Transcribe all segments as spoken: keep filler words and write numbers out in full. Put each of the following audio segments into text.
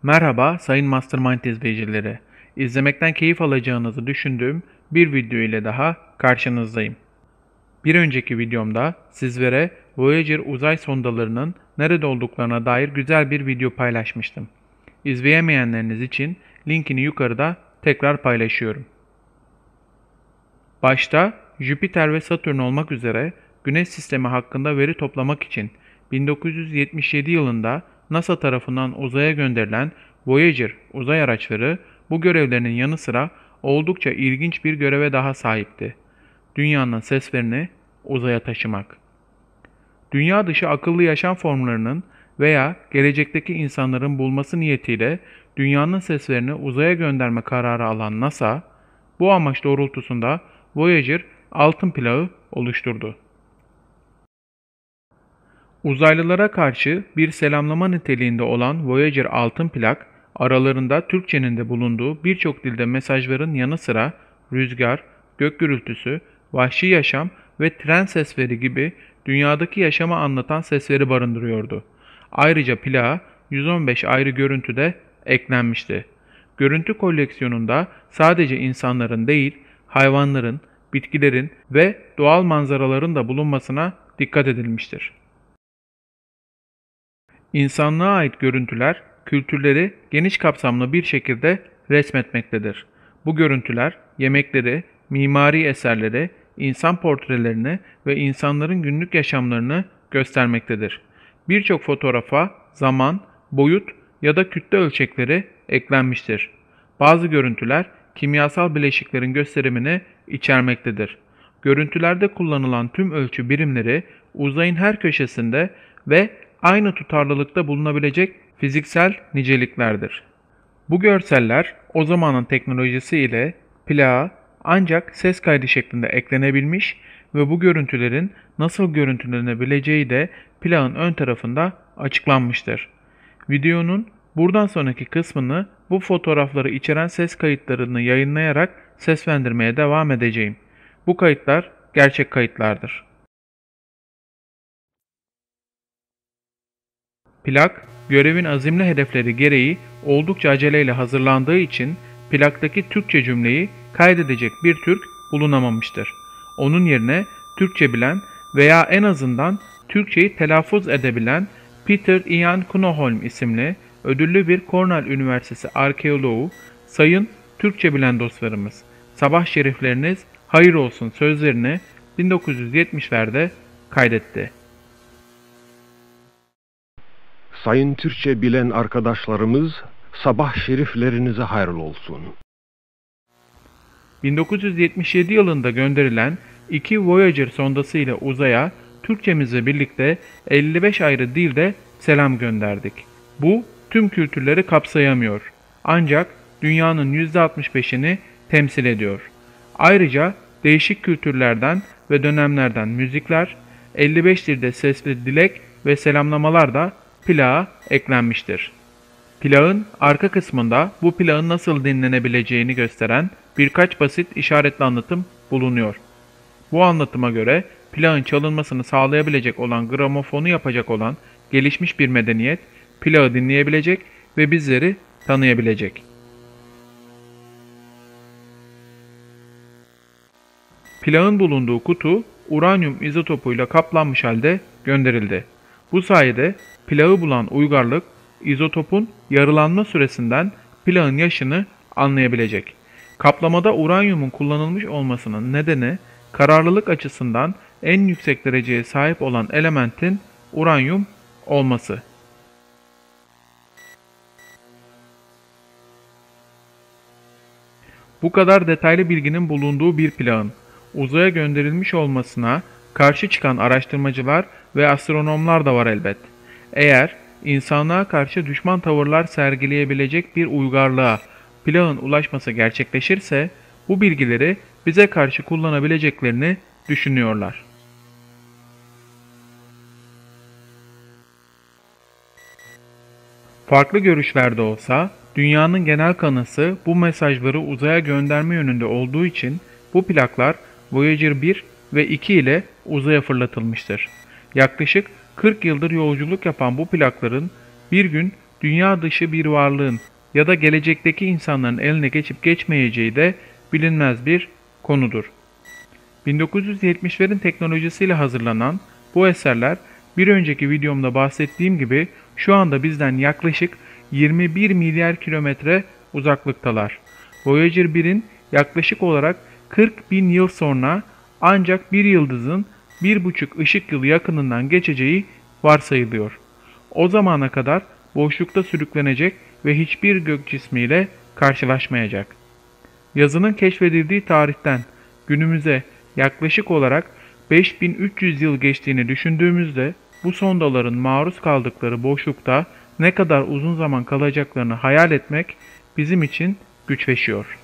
Merhaba sayın Mastermind izleyicileri. İzlemekten keyif alacağınızı düşündüğüm bir video ile daha karşınızdayım. Bir önceki videomda sizlere Voyager uzay sondalarının nerede olduklarına dair güzel bir video paylaşmıştım. İzleyemeyenleriniz için linkini yukarıda tekrar paylaşıyorum. Başta Jüpiter ve Satürn olmak üzere Güneş sistemi hakkında veri toplamak için bin dokuz yüz yetmiş yedi yılında NASA tarafından uzaya gönderilen Voyager uzay araçları bu görevlerinin yanı sıra oldukça ilginç bir göreve daha sahipti. Dünyanın seslerini uzaya taşımak. Dünya dışı akıllı yaşam formlarının veya gelecekteki insanların bulması niyetiyle dünyanın seslerini uzaya gönderme kararı alan NASA, bu amaç doğrultusunda Voyager altın plağı oluşturdu. Uzaylılara karşı bir selamlama niteliğinde olan Voyager altın plak, aralarında Türkçenin de bulunduğu birçok dilde mesajların yanı sıra rüzgar, gök gürültüsü, vahşi yaşam ve tren sesleri gibi dünyadaki yaşamı anlatan sesleri barındırıyordu. Ayrıca plağa yüz on beş ayrı görüntü de eklenmişti. Görüntü koleksiyonunda sadece insanların değil, hayvanların, bitkilerin ve doğal manzaraların da bulunmasına dikkat edilmiştir. İnsanlığa ait görüntüler, kültürleri geniş kapsamlı bir şekilde resmetmektedir. Bu görüntüler, yemekleri, mimari eserleri, insan portrelerini ve insanların günlük yaşamlarını göstermektedir. Birçok fotoğrafa zaman, boyut ya da kütle ölçekleri eklenmiştir. Bazı görüntüler kimyasal bileşiklerin gösterimini içermektedir. Görüntülerde kullanılan tüm ölçü birimleri uzayın her köşesinde ve aynı tutarlılıkta bulunabilecek fiziksel niceliklerdir. Bu görseller o zamanın teknolojisi ile plağa ancak ses kaydı şeklinde eklenebilmiş ve bu görüntülerin nasıl görüntülenebileceği de plağın ön tarafında açıklanmıştır. Videonun buradan sonraki kısmını bu fotoğrafları içeren ses kayıtlarını yayınlayarak seslendirmeye devam edeceğim. Bu kayıtlar gerçek kayıtlardır. Plak, görevin azimli hedefleri gereği oldukça aceleyle hazırlandığı için plaktaki Türkçe cümleyi kaydedecek bir Türk bulunamamıştır. Onun yerine Türkçe bilen veya en azından Türkçeyi telaffuz edebilen Peter Ian Knoholm isimli ödüllü bir Cornell Üniversitesi arkeoloğu, sayın Türkçe bilen dostlarımız, sabah şerifleriniz hayır olsun sözlerini bin dokuz yüz yetmişlerde kaydetti. Sayın Türkçe bilen arkadaşlarımız, sabah şeriflerinize hayırlı olsun. bin dokuz yüz yetmiş yedi yılında gönderilen iki Voyager sondası ile uzaya Türkçemizle birlikte elli beş ayrı dilde selam gönderdik. Bu tüm kültürleri kapsayamıyor. Ancak dünyanın yüzde altmış beşini temsil ediyor. Ayrıca değişik kültürlerden ve dönemlerden müzikler, elli beş dilde sesli dilek ve selamlamalar da plağa eklenmiştir. Plağın arka kısmında bu plağın nasıl dinlenebileceğini gösteren birkaç basit işaretli anlatım bulunuyor. Bu anlatıma göre plağın çalınmasını sağlayabilecek olan gramofonu yapacak olan gelişmiş bir medeniyet plağı dinleyebilecek ve bizleri tanıyabilecek. Plağın bulunduğu kutu uranyum izotopuyla kaplanmış halde gönderildi. Bu sayede plağı bulan uygarlık izotopun yarılanma süresinden plağın yaşını anlayabilecek. Kaplamada uranyumun kullanılmış olmasının nedeni kararlılık açısından en yüksek dereceye sahip olan elementin uranyum olması. Bu kadar detaylı bilginin bulunduğu bir plağın uzaya gönderilmiş olmasına karşı çıkan araştırmacılar ve astronomlar da var elbet. Eğer insanlığa karşı düşman tavırlar sergileyebilecek bir uygarlığa plağın ulaşması gerçekleşirse bu bilgileri bize karşı kullanabileceklerini düşünüyorlar. Farklı görüşlerde olsa dünyanın genel kanısı bu mesajları uzaya gönderme yönünde olduğu için bu plaklar Voyager bir ve iki ile uzaya fırlatılmıştır. Yaklaşık kırk yıldır yolculuk yapan bu plakların bir gün dünya dışı bir varlığın ya da gelecekteki insanların eline geçip geçmeyeceği de bilinmez bir konudur. bin dokuz yüz yetmişlerin teknolojisiyle hazırlanan bu eserler bir önceki videomda bahsettiğim gibi şu anda bizden yaklaşık yirmi bir milyar kilometre uzaklıktalar. Voyager birin yaklaşık olarak kırk bin yıl sonra ancak bir yıldızın bir buçuk ışık yılı yakınından geçeceği varsayılıyor. O zamana kadar boşlukta sürüklenecek ve hiçbir gök cismiyle karşılaşmayacak. Yazının keşfedildiği tarihten günümüze yaklaşık olarak beş bin üç yüz yıl geçtiğini düşündüğümüzde bu sondaların maruz kaldıkları boşlukta ne kadar uzun zaman kalacaklarını hayal etmek bizim için güçleşiyor.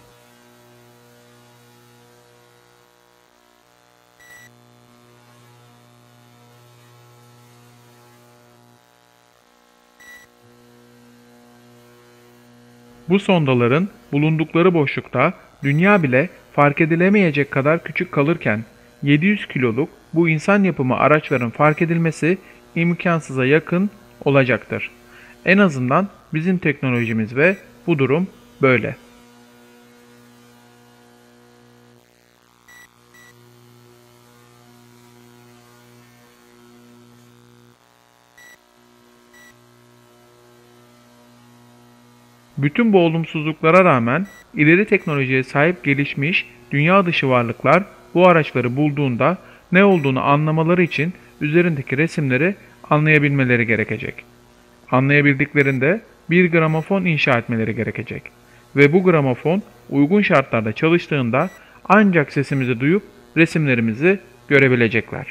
Bu sondaların bulundukları boşlukta dünya bile fark edilemeyecek kadar küçük kalırken yedi yüz kiloluk bu insan yapımı araçların fark edilmesi imkansıza yakın olacaktır. En azından bizim teknolojimiz ve bu durum böyle. Bütün bu olumsuzluklara rağmen ileri teknolojiye sahip gelişmiş dünya dışı varlıklar bu araçları bulduğunda ne olduğunu anlamaları için üzerindeki resimleri anlayabilmeleri gerekecek. Anlayabildiklerinde bir gramofon inşa etmeleri gerekecek. Ve bu gramofon uygun şartlarda çalıştığında ancak sesimizi duyup resimlerimizi görebilecekler.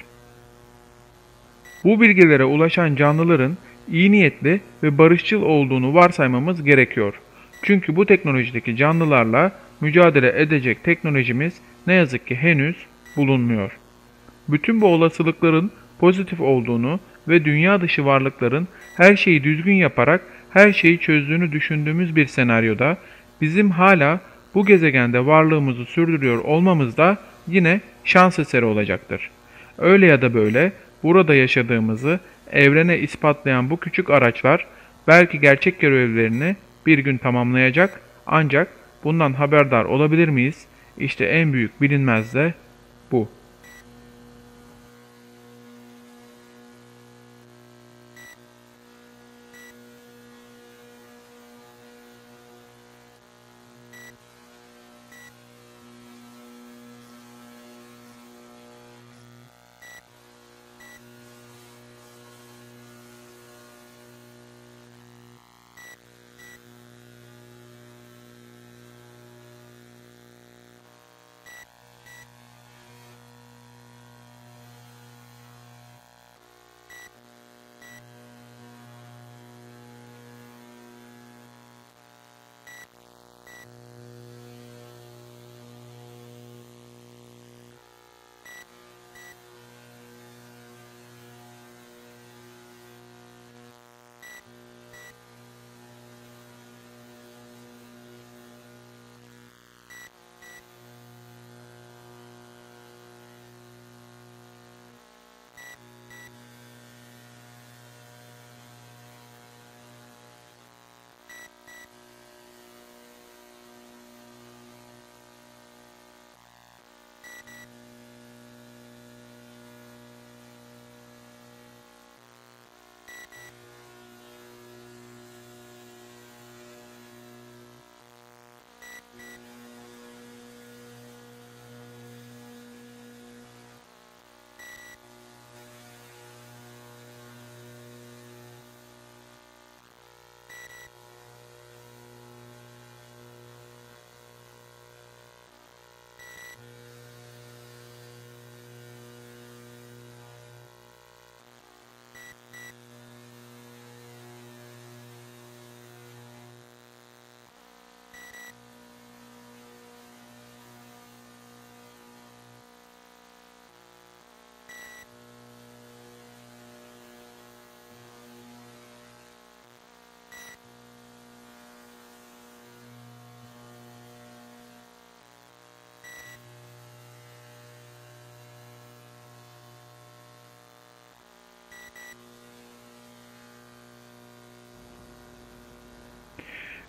Bu bilgilere ulaşan canlıların iyi niyetli ve barışçıl olduğunu varsaymamız gerekiyor. Çünkü bu teknolojideki canlılarla mücadele edecek teknolojimiz ne yazık ki henüz bulunmuyor. Bütün bu olasılıkların pozitif olduğunu ve dünya dışı varlıkların her şeyi düzgün yaparak her şeyi çözdüğünü düşündüğümüz bir senaryoda bizim hala bu gezegende varlığımızı sürdürüyor olmamız da yine şans eseri olacaktır. Öyle ya da böyle burada yaşadığımızı evrene ispatlayan bu küçük araçlar belki gerçek görevlerini bir gün tamamlayacak, ancak bundan haberdar olabilir miyiz? İşte en büyük bilinmez de bu.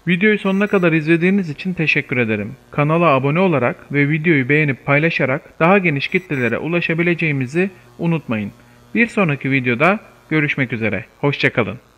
Videoyu sonuna kadar izlediğiniz için teşekkür ederim. Kanala abone olarak ve videoyu beğenip paylaşarak daha geniş kitlelere ulaşabileceğimizi unutmayın. Bir sonraki videoda görüşmek üzere. Hoşça kalın.